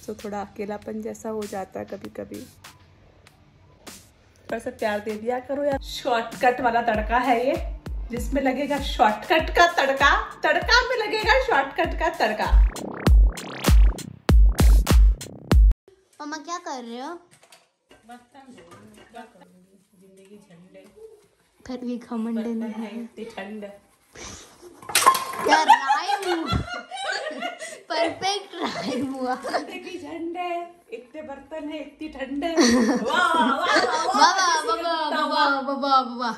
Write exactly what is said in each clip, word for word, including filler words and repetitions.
सो थोड़ा अकेलापन जैसा हो जाता है कभी कभी। थोड़ा सा प्यार दे दिया करो यार। शॉर्टकट वाला तड़का है ये, जिसमें लगेगा शॉर्टकट का तड़का, तड़का में लगेगा शॉर्टकट का तड़का। मम्मा क्या कर रहे हो? जिंदगी झंडे फिर भी घमंड नहीं है, इतनी ठंड है यार। राइम परफेक्ट राइम हुआ। जिंदगी झंड है, इतने बर्तन है, इतनी ठंड है। बाबा बाबा बाबा बाबा बाबा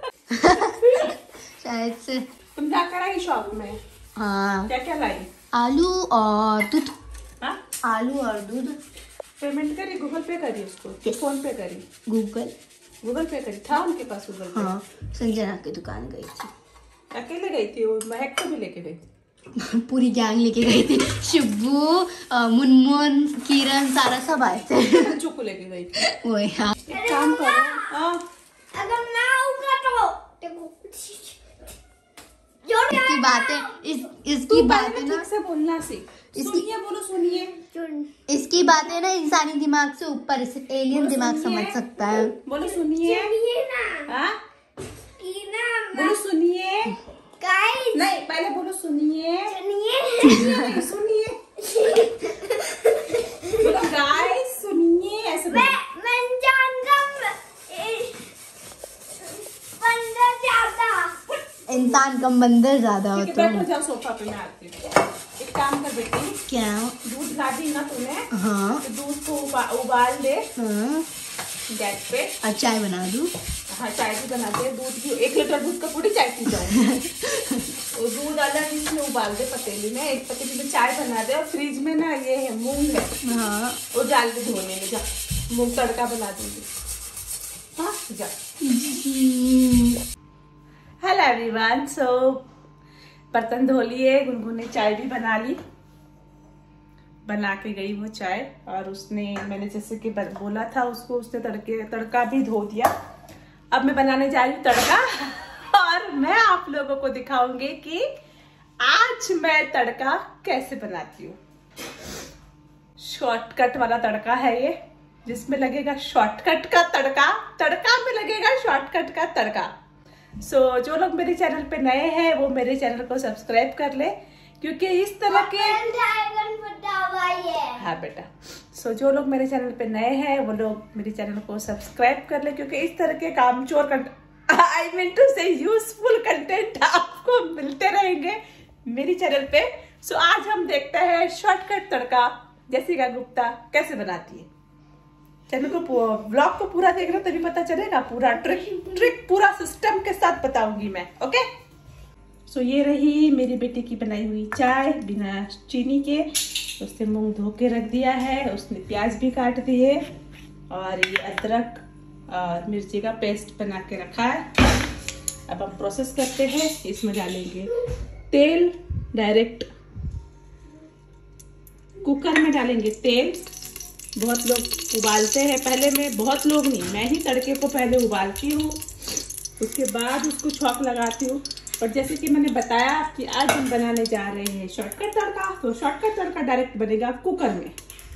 शायद से तुम जा कर आई शॉप में? हाँ। क्या क्या लाई? आलू और दूध। हाँ, आलू और दूध। पेमेंट करी? गूगल पे करी उसको? फोन पे करी? गूगल गूगल पे करी था उनके पास गूगल पे? हाँ, संजना की दुकान गई थी। अकेले गई थी? वो महक को भी लेके गई थी? पूरी गैंग लेके गई थी। शुभू, मुनमुन, किरण, सारा सब आए थे। बच्चों को लेके गई थी। वो यहाँ एक काम करो, अगर मैं आऊंगा तो इसकी बातें इस इसकी बातें ना ठीक से बोलना सीख। सुनिए, बोलो सुनिए। इसकी बातें ना इंसानी दिमाग से ऊपर, सिर्फ एलियन दिमाग समझ सकता है। बोलो सुनिए। हाँ, बोलो सुनिए। गाइस नहीं, पहले बोलो सुनिए। सुनिए सुनिए। बोलो गाइस सुनिए, ऐसे बोलो। मैं मैं जानता बंदर ज्यादा, इंसान कम बंदर ज्यादा ठीक है, होता बैठो, है। जाओ सोफा पे, मैं आती हूँ। एक काम कर बेटी, क्या? दूध ला दी ना तूने? हाँ तो दूध को उबा, उबाल दे हाँ। गैस पे। और चाय बना दूँ? हाँ, चाय भी बना दे। दूध की एक लीटर दूध का पूरी चाय पी जाओ। वो दूध अलग इसमें उबाल दे पतीली में, एक पतीली में चाय बना दे। और फ्रिज में ना ये है मूंग है, हाँ। वो डाल दे धोने में। जा, मूंग तड़का बना दूंगी। हाँ जा। Hello everyone. सो बर्तन धो लिए, गुनगुन ने चाय भी बना ली, बना के गई वो चाय। और उसने, मैंने जैसे कि बोला था उसको, उसने तड़के तड़का भी धो दिया। अब मैं बनाने जा रही हूँ तड़का, और मैं आप लोगों को दिखाऊंगी कि आज मैं तड़का कैसे बनाती हूँ। शॉर्टकट वाला तड़का है ये, जिसमें लगेगा शॉर्टकट का तड़का, तड़का में लगेगा शॉर्टकट का तड़का। सो so, जो लोग मेरे चैनल पे नए हैं वो मेरे चैनल को सब्सक्राइब कर ले, क्योंकि इस तरह के हाँ बेटा। सो so, जो लोग मेरे चैनल पे नए हैं वो लोग मेरे चैनल को सब्सक्राइब कर ले, क्योंकि इस तरह के कामचोर content, I mean to say useful content आपको मिलते रहेंगे मेरी चैनल पे। सो so, आज हम देखते हैं शॉर्टकट तड़का जैसिका गुप्ता कैसे बनाती है। चैनल को, व्लॉग को पूरा देखना तभी पता चलेगा। पूरा ट्रिक ट्रिक पूरा सिस्टम के साथ बताऊंगी मैं। ओके। सो so, ये रही मेरी बेटी की बनाई हुई चाय बिना चीनी के। उसने मूंग धो के रख दिया है, उसने प्याज भी काट दिए, और ये अदरक और मिर्ची का पेस्ट बना के रखा है। अब हम प्रोसेस करते हैं। इसमें डालेंगे तेल, डायरेक्ट कुकर में डालेंगे तेल। बहुत लोग उबालते हैं पहले, में बहुत लोग नहीं, मैं ही तड़के को पहले उबालती हूँ, उसके बाद उसको छौंक लगाती हूँ। और जैसे कि मैंने बताया कि आज हम बनाने जा रहे हैं शॉर्टकट तड़का, तो शॉर्टकट तड़का डायरेक्ट बनेगा कुकर में।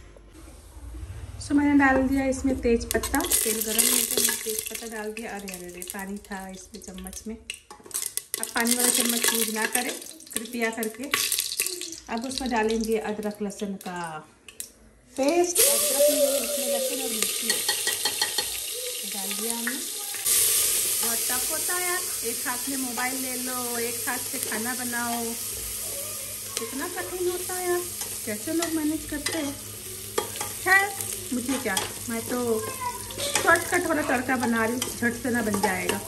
सो मैंने डाल दिया इसमें तेज पत्ता, तेल गरम हो गया, मैंने तेज पत्ता डाल दिया। अरे अरे अरे पानी था इसमें चम्मच में, अब पानी वाला चम्मच यूज ना करें कृपया करके। अब उसमें डालेंगे अदरक लहसुन का पेस्ट। अदरक में इसमें लहसुन और मिर्ची डाल दिया हमने। बहुत टफ होता है यार, एक हाथ में मोबाइल ले लो, एक हाथ से खाना बनाओ, कितना कठिन होता है यार, कैसे लोग मैनेज करते हैं। खैर मुझे क्या, मैं तो शॉर्टकट वाला तड़का बना रही हूँ, झट से ना बन जाएगा।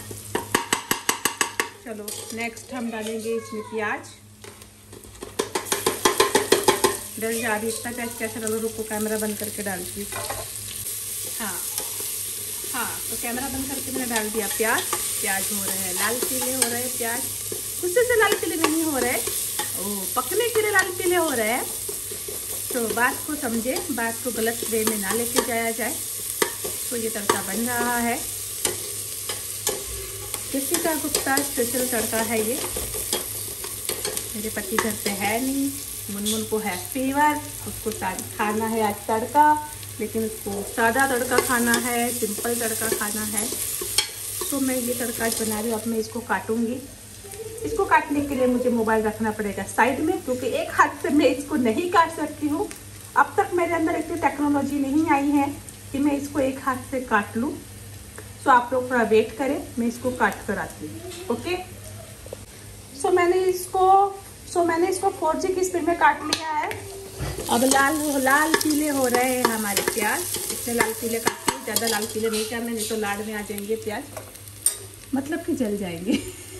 चलो नेक्स्ट हम डालेंगे इसमें प्याज। डर जा रही इतना प्याज कैसे डालो, रुको कैमरा बंद करके डालती हूँ। हाँ हाँ, तो कैमरा बंद करके मैंने डाल दिया प्याज। प्याज हो रहे हैं लाल पीले, हो रहे हैं प्याज, गुस्से से लाल पीले नहीं हो रहे, ओ पकने के लिए लाल पीले हो रहे हैं। तो बात को समझे, बात को गलत वे में ना लेके जाया जाए। तो ये तड़का बन रहा है, जैसिका गुप्ता स्पेशल तड़का है ये। मेरे पति घर पे है नहीं, मुनमुन को है फीवर, उसको खाना है आज तड़का, लेकिन उसको सादा तड़का खाना है, सिंपल तड़का खाना है। तो मैं ये तड़का आज बना रही हूँ। अब मैं इसको काटूंगी। इसको काटने के लिए मुझे मोबाइल रखना पड़ेगा साइड में, क्योंकि एक हाथ से मैं इसको नहीं काट सकती हूँ। अब तक मेरे अंदर इतनी टेक्नोलॉजी नहीं आई है कि मैं इसको एक हाथ से काट लूँ। सो आप लोग थोड़ा वेट करें, मैं इसको काट कर आती हूँ। ओके। सो मैंने इसको सो मैंने इसको फोर जी की स्पीड में काट लिया है। अब लाल हो लाल पीले हो रहे हैं हमारे प्याज। इतने लाल पीले काटते हैं, ज़्यादा लाल पीले नहीं करने, नहीं तो लाड़ में आ जाएंगे प्याज, मतलब कि जल जाएंगे।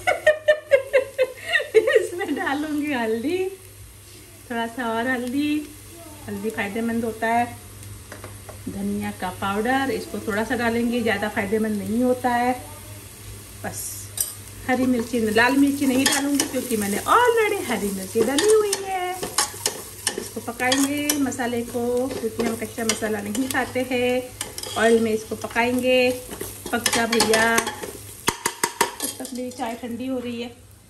इसमें डालूंगी हल्दी, थोड़ा सा और हल्दी। हल्दी फायदेमंद होता है। धनिया का पाउडर, इसको थोड़ा सा डालेंगे, ज़्यादा फायदेमंद नहीं होता है। बस हरी मिर्ची, लाल मिर्ची नहीं डालूंगी क्योंकि मैंने ऑलरेडी हरी मिर्ची डाली हुई है। इसको पकाएंगे मसाले को, क्योंकि हम कच्चा मसाला नहीं खाते हैं। ऑयल में इसको पकाएंगे। पक जा भैया। तब तक मेरी चाय ठंडी हो रही है।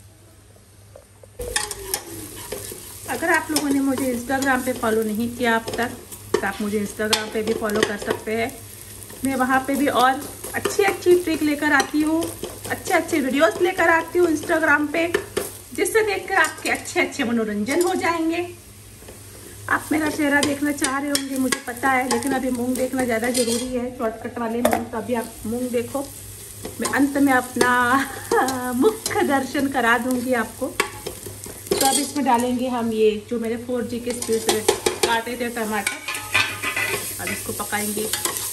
अगर आप लोगों ने मुझे इंस्टाग्राम पे फॉलो नहीं किया अब तक, तो आप मुझे इंस्टाग्राम पे भी फॉलो कर सकते हैं। मैं वहाँ पे भी और अच्छी अच्छी ट्रिक लेकर आती हूँ, अच्छे अच्छे वीडियोस लेकर आती हूँ इंस्टाग्राम पे, जिससे देखकर आपके अच्छे अच्छे मनोरंजन हो जाएंगे। आप मेरा चेहरा देखना चाह रहे होंगे, मुझे पता है, लेकिन अभी मूंग देखना ज़्यादा ज़रूरी है, शॉर्टकट वाले मूंग। तो अभी आप मूंग देखो, मैं अंत में अपना मुख्य दर्शन करा दूंगी आपको। तो अब इसमें डालेंगे हम ये जो मेरे फोर जी के स्पीड से काटे थे टमाटर। अब इसको पकाएंगे।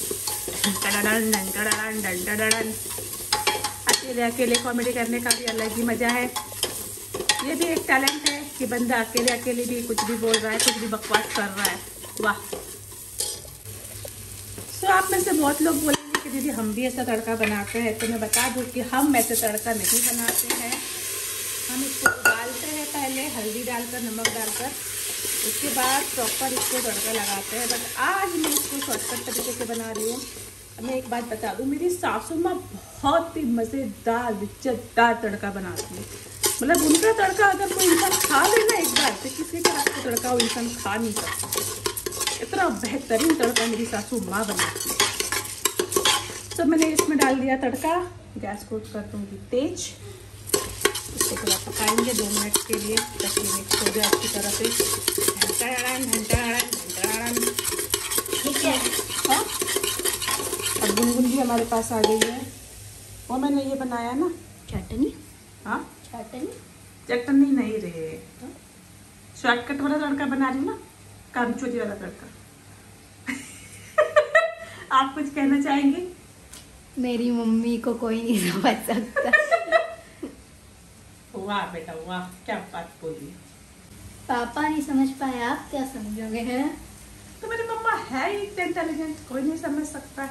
अकेले अकेले कॉमेडी करने का भी अलग ही मज़ा है। ये भी एक टैलेंट है कि बंदा अकेले अकेले भी कुछ भी बोल रहा है, कुछ भी बकवास कर रहा है। वाह। सो so, आप में से बहुत लोग बोलेंगे कि दीदी हम भी ऐसा तड़का बनाते हैं। तो मैं बता दूँ कि हम ऐसे तड़का नहीं बनाते हैं। हम इसको उबालते हैं पहले, हल्दी डालकर, नमक डालकर, उसके बाद प्रॉपर इसको तड़का लगाते हैं। बट आज मैं इसको शॉर्टकट तरीके से बना रही हूँ। मैं एक बात बता दूँ, मेरी सासू माँ बहुत ही मज़ेदार लिज्जतदार तड़का बनाती है। मतलब उनका तड़का अगर कोई इंसान खा लेना एक बार, तो किसी के हाथ का तड़का वो इंसान खा नहीं सकता। इतना बेहतरीन तड़का मेरी सासू माँ बनाती है। तो मैंने इसमें डाल दिया तड़का। गैस को कर दूँगी तेज। इसको थोड़ा पकाएंगे दो मिनट के लिए, ताकि मिक्स हो जाए अच्छी तरह से। ठीक है। हाँ, अब गुनगुन भी हमारे पास आ गई है। वो मैंने ये बनाया ना चटनी। हाँ, चटनी चटनी नहीं रे, शॉर्टकट वाला तड़का बना रही ना, कामचोरी वाला तड़का। आप कुछ कहना चाहेंगे? मेरी मम्मी को कोई नहीं समझ सकता। वाह बेटा वाह, क्या बात बोली। पापा नहीं समझ पाए, आप क्या समझोगे? हैं तो मेरी मम्मा है ही इंटेलिजेंट, कोई नहीं समझ सकता।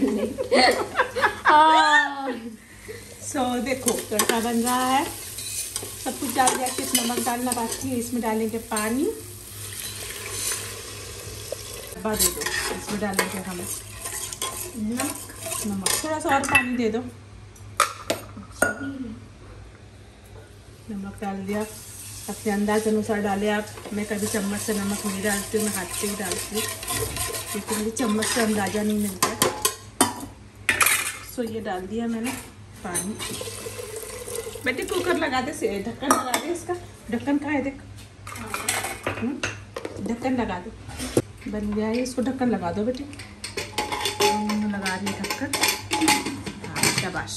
सो so, देखो तड़का बन रहा है, सब कुछ डाल दिया। सिर्फ नमक डालना बाकी है। इसमें डालेंगे पानी। डब्बा दे दो, इसमें डालेंगे हम नमक। नमक थोड़ा सा और पानी दे दो। नमक डाल दिया, अपने अंदाज अनुसार डाले आप। मैं कभी चम्मच से नमक नहीं डालती हूँ, मैं हाथ से ही डालती हूँ, क्योंकि मुझे चम्मच से अंदाज़ा नहीं मिलता। सो ये डाल दिया मैंने पानी। बेटे कुकर लगा दे, से ढक्कन लगा दे। इसका ढक्कन कहाँ है देख, ढक्कन लगा दो। बन गया है, इसको ढक्कन लगा दो बेटे। लगा रही ढक्कन। हाँ शाबाश,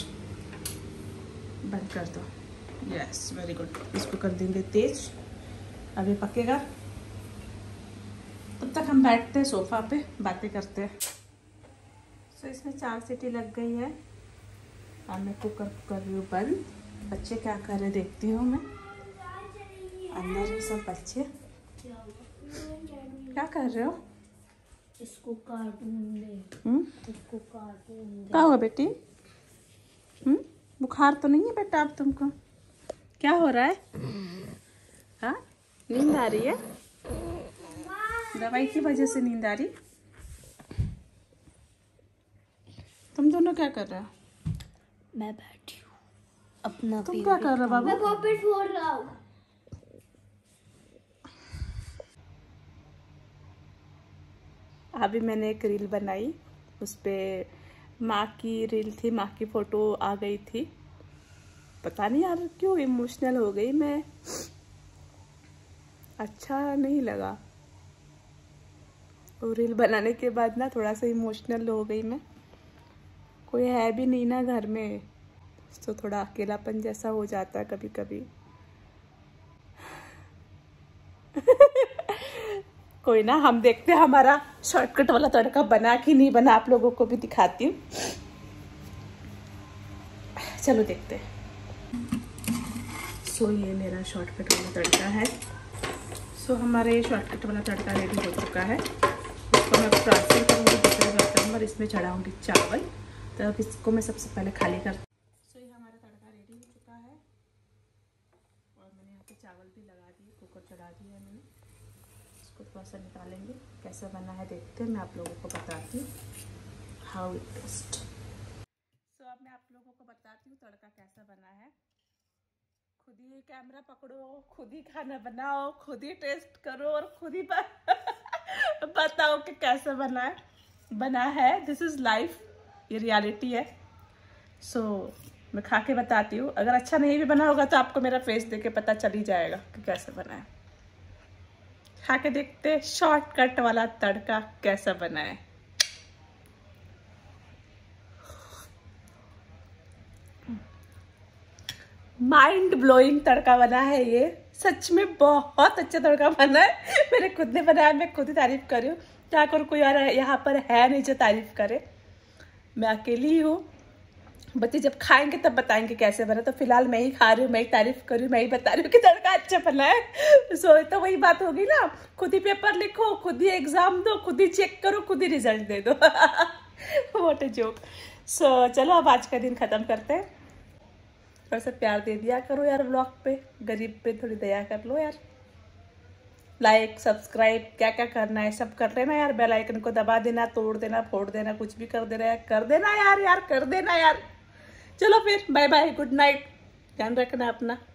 बंद कर दो। Yes very good. इसको कर देंगे तेज। अभी पकेगा, तब तक हम बैठते हैं सोफा पे, बातें करते हैं। सो so, इसमें चार सीटी लग गई है और मैं कुकर कर रही हूँ बंद। बच्चे क्या कर रहे देखती हूँ मैं, अंदर ही सब बच्चे क्या कर रहे हो? इसको काटूंगे। हम्म, इसको काटूंगे। क्या हुआ बेटी? हम्म, बुखार तो नहीं है बेटा अब तुमको? क्या हो रहा है? हाँ, नींद आ रही है? दवाई की वजह से नींद आ रही? तुम दोनों क्या कर रहे हो? मैं बैठी हूँ अपना। तुम क्या कर रहे हो बाबू? मैं पॉपेट फोड़ रहा हूँ। अभी मैंने एक रील बनाई, उस पर माँ की रील थी, माँ की फ़ोटो आ गई थी। पता नहीं यार क्यों इमोशनल हो गई मैं, अच्छा नहीं लगा। वो रील बनाने के बाद ना थोड़ा सा इमोशनल हो गई मैं। कोई है भी नहीं ना घर में, तो थोड़ा अकेलापन जैसा हो जाता है कभी कभी। कोई ना, हम देखते हैं हमारा शॉर्टकट वाला तड़का बना कि नहीं बना, आप लोगों को भी दिखाती हूँ। चलो देखते हैं। सो ये मेरा शॉर्टकट वाला तड़का है। सो हमारा ये शॉर्टकट वाला तड़का रेडी हो चुका है। इसको मैं ट्रांसफर करूँगी दूसरे बर्तन में और इसमें चढ़ाऊँगी चावल। तो अब इसको मैं सबसे पहले खाली कर। सो ये हमारा तड़का रेडी हो चुका है और मैंने यहाँ पे चावल भी लगा दिए, कुकर चढ़ा दिया मैंने। इसको थोड़ा सा निकालेंगे, कैसा बना है देखते हैं, मैं आप लोगों को बताती हूँ हाउ इट टेस्ट। सो अब मैं आप लोगों को बताती हूँ तड़का कैसा बना है। खुद ही कैमरा पकड़ो, खुद ही खाना बनाओ, खुद ही टेस्ट करो और खुद ही बताओ कि कैसा बना है बना है दिस इज़ लाइफ, ये रियलिटी है। सो so, मैं खा के बताती हूँ। अगर अच्छा नहीं भी बना होगा तो आपको मेरा फेस देख के पता चल ही जाएगा कि कैसे बना है। खा के देखते शॉर्टकट वाला तड़का कैसा बना है। माइंड ब्लोइंग तड़का बना है ये, सच में बहुत अच्छा तड़का बना है। मैंने खुद ने बनाया, मैं खुद ही तारीफ कर रही हूँ। क्या करूँ, कोई और यहाँ पर है नहीं जो तारीफ करे, मैं अकेली ही हूँ। बच्चे जब खाएंगे तब बताएंगे कैसे बना। तो फिलहाल मैं ही खा रही हूँ, मैं ही तारीफ कर रही हूँ, मैं ही बता रही हूँ कि तड़का अच्छा बना है। सो तो वही बात होगी ना, खुद ही पेपर लिखो, खुद ही एग्जाम दो, खुद ही चेक करो, खुद ही रिजल्ट दे दो। What a joke. सो चलो अब आज का दिन खत्म करते हैं। थोड़ा सा प्यार दे दिया करो यार व्लॉग पे, गरीब पे थोड़ी दया कर लो यार। लाइक सब्सक्राइब क्या क्या करना है सब कर लेना यार। बेल आइकन को दबा देना, तोड़ देना, फोड़ देना, कुछ भी कर देना यार, कर देना यार यार कर देना यार। चलो फिर बाय बाय, गुड नाइट, ध्यान रखना अपना।